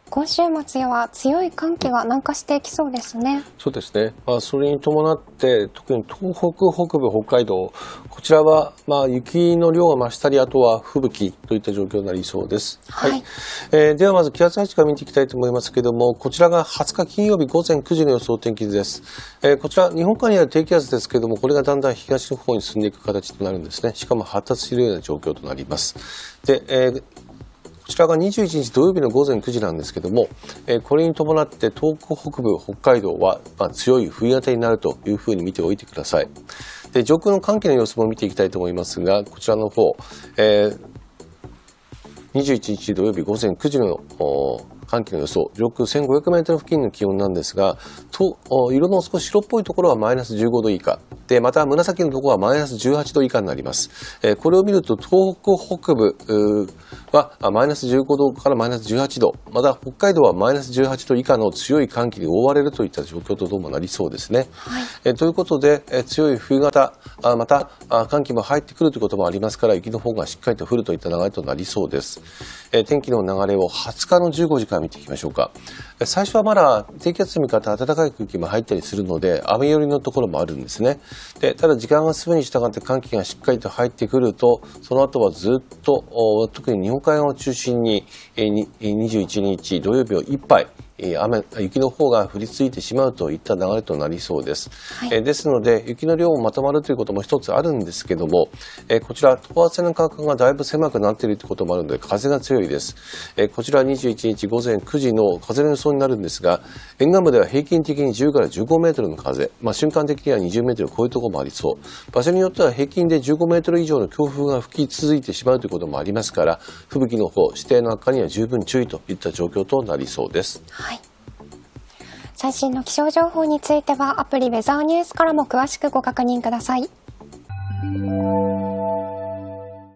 今週末は強い寒気が南下してきそうですね。 そうですね。それに伴って、特に東北北部、北海道、こちらは、雪の量が増したり、あとは吹雪といった状況になりそうです。 はい。 ではまず気圧配置から見ていきたいと思いますけれども、こちらが20日金曜日午前9時の予想天気図です。こちら、日本海にある低気圧ですけれども、これがだんだん東の方に進んでいく形となるんですね。しかも発達するような状況となります。で、こちらが21日土曜日の午前9時なんですけども、これに伴って東北北部、北海道は、強い冬型になるというふうに見ておいてください。で、上空の寒気の様子も見ていきたいと思いますが、こちらの方、21日土曜日午前9時の寒気の予想、上空1500メートル付近の気温なんですが、色の少し白っぽいところはマイナス15度以下。で、また紫のところはマイナス18度以下になります。これを見ると東北北部はマイナス15度からマイナス18度。また北海道はマイナス18度以下の強い寒気に覆われるといった状況とどうもなりそうですね。 はい。 ということで、強い冬型、また寒気も入ってくるということもありますから、雪の方がしっかりと降るといった流れとなりそうです。天気の流れを20日の15時から見ていきましょうか。最初はまだ低気圧に向かって暖かい空気も入ったりするので、雨寄りのところもあるんですね。で、ただ時間が進むに従って寒気がしっかりと入ってくると、その後はずっと、特に日本海側を中心に、21日土曜日をいっぱい、雪の方が降り続いてしまうといった流れとなりそうです。 はい。 ですので、雪の量もまとまるということも一つあるんですけども、こちら、等圧線の間隔がだいぶ狭くなっているということもあるので、風が強いです。こちら21日午前9時の風の予想になるんですが、沿岸部では平均的に10から15メートルの風、瞬間的には20メートルを超えるところもありそう。場所によっては平均で15メートル以上の強風が吹き続いてしまうということもありますから、吹雪の方、視程の悪化には十分注意といった状況となりそうです。 はい。最新の気象情報についてはアプリウェザーニュースからも詳しくご確認ください。